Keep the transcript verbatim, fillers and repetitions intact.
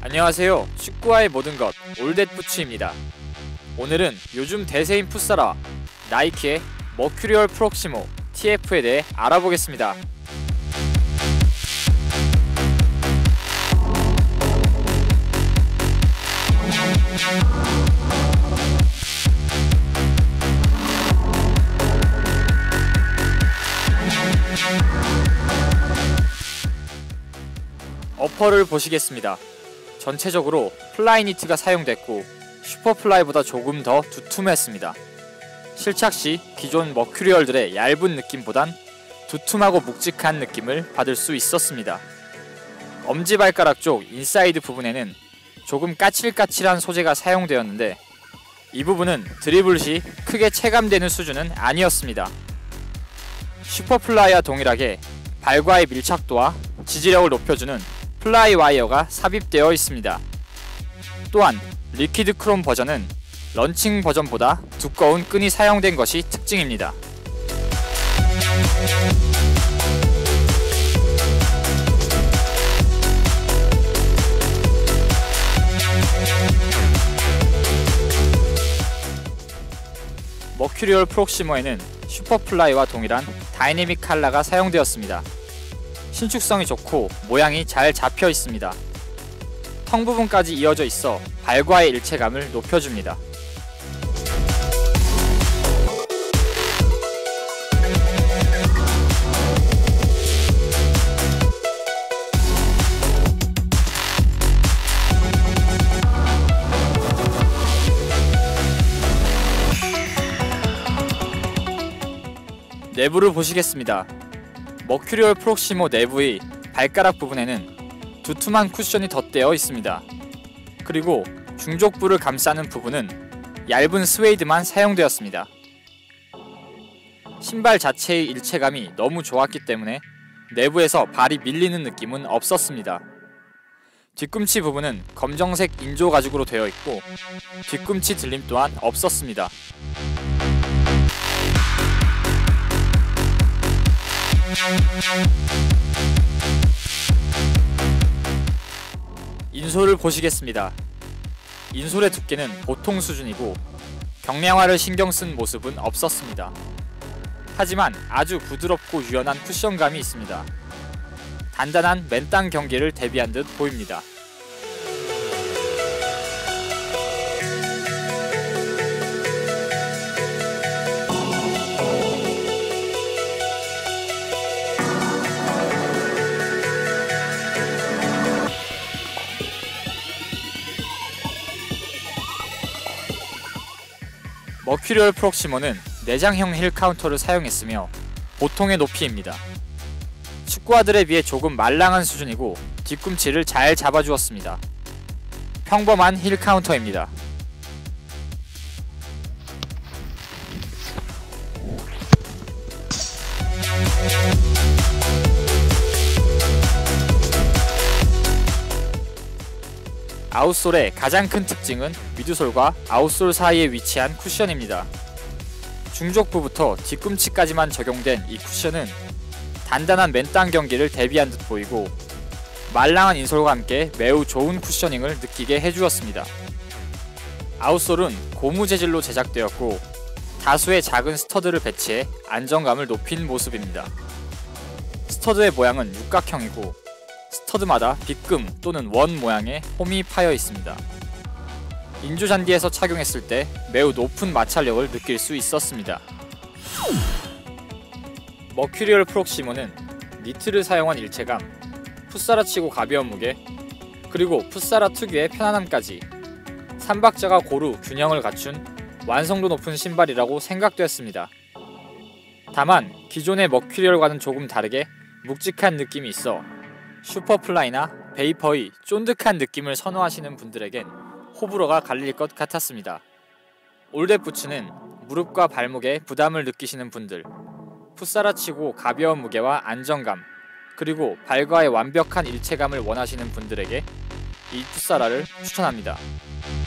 안녕하세요. 축구와의 모든 것 올댓 부츠입니다. 오늘은 요즘 대세인 풋사라 나이키의 머큐리얼 프록시모 티에프에 대해 알아보겠습니다. 어퍼를 보시겠습니다. 전체적으로 플라이 니트가 사용됐고 슈퍼플라이보다 조금 더 두툼했습니다. 실착 시 기존 머큐리얼들의 얇은 느낌보단 두툼하고 묵직한 느낌을 받을 수 있었습니다. 엄지발가락 쪽 인사이드 부분에는 조금 까칠까칠한 소재가 사용되었는데 이 부분은 드리블 시 크게 체감되는 수준은 아니었습니다. 슈퍼플라이와 동일하게 발과의 밀착도와 지지력을 높여주는 플라이 와이어가 삽입되어 있습니다. 또한 리퀴드 크롬 버전은 런칭 버전보다 두꺼운 끈이 사용된 것이 특징입니다. 머큐리얼 프록시모에는 슈퍼플라이와 동일한 다이내믹 칼라가 사용되었습니다. 신축성이 좋고 모양이 잘 잡혀 있습니다. 텅 부분까지 이어져 있어 발과의 일체감을 높여줍니다. 내부를 보시겠습니다. 머큐리얼 프록시모 내부의 발가락 부분에는 두툼한 쿠션이 덧대어 있습니다. 그리고 중족부를 감싸는 부분은 얇은 스웨이드만 사용되었습니다. 신발 자체의 일체감이 너무 좋았기 때문에 내부에서 발이 밀리는 느낌은 없었습니다. 뒤꿈치 부분은 검정색 인조 가죽으로 되어 있고 뒤꿈치 들림 또한 없었습니다. 인솔을 보시겠습니다. 인솔의 두께는 보통 수준이고 경량화를 신경쓴 모습은 없었습니다. 하지만 아주 부드럽고 유연한 쿠션감이 있습니다. 단단한 맨땅 경기를 대비한 듯 보입니다. 머큐리얼 프록시모는 내장형 힐 카운터를 사용했으며 보통의 높이입니다. 축구화들에 비해 조금 말랑한 수준이고 뒤꿈치를 잘 잡아주었습니다. 평범한 힐 카운터입니다. 아웃솔의 가장 큰 특징은 미드솔과 아웃솔 사이에 위치한 쿠션입니다. 중족부부터 뒤꿈치까지만 적용된 이 쿠션은 단단한 맨땅 경기를 대비한 듯 보이고 말랑한 인솔과 함께 매우 좋은 쿠셔닝을 느끼게 해주었습니다. 아웃솔은 고무 재질로 제작되었고 다수의 작은 스터드를 배치해 안정감을 높인 모습입니다. 스터드의 모양은 육각형이고 스터드마다 빗금 또는 원 모양의 홈이 파여 있습니다. 인조잔디에서 착용했을 때 매우 높은 마찰력을 느낄 수 있었습니다. 머큐리얼 프록시모는 니트를 사용한 일체감, 풋사라치고 가벼운 무게, 그리고 풋사라 특유의 편안함까지 삼박자가 고루 균형을 갖춘 완성도 높은 신발이라고 생각되었습니다. 다만 기존의 머큐리얼과는 조금 다르게 묵직한 느낌이 있어 슈퍼플라이나 베이퍼의 쫀득한 느낌을 선호하시는 분들에겐 호불호가 갈릴 것 같았습니다. 올댓 부츠는 무릎과 발목에 부담을 느끼시는 분들, 풋사라치고 가벼운 무게와 안정감, 그리고 발과의 완벽한 일체감을 원하시는 분들에게 이 풋사라를 추천합니다.